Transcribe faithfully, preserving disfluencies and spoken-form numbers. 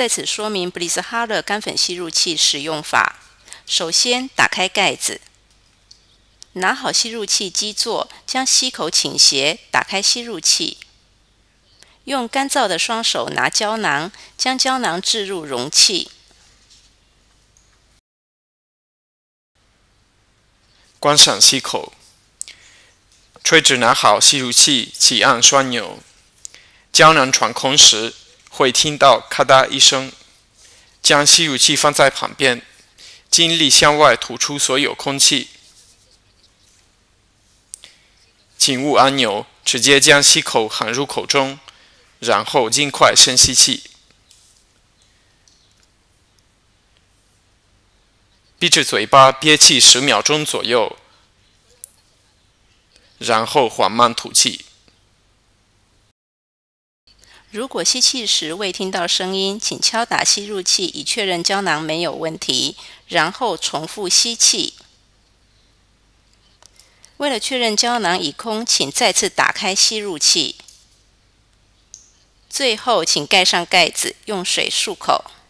在此说明 Bliss-Haaler 干粉吸入器使用法。首先，打开盖子，拿好吸入器基座，将吸口倾斜，打开吸入器。用干燥的双手拿胶囊，将胶囊置入容器。 关上吸口，垂直拿好吸入器，起按双钮。胶囊喘空时，会听到咔嗒一声。将吸入器放在旁边，尽力向外吐出所有空气。请勿按钮，直接将吸口含入口中，然后尽快深吸气。闭着嘴巴憋气十秒钟左右，然后缓慢吐气。 如果吸气时未听到声音，请敲打吸入器以确认胶囊没有问题，然后重复吸气。为了确认胶囊已空，请再次打开吸入器。最后，请盖上盖子，用水漱口。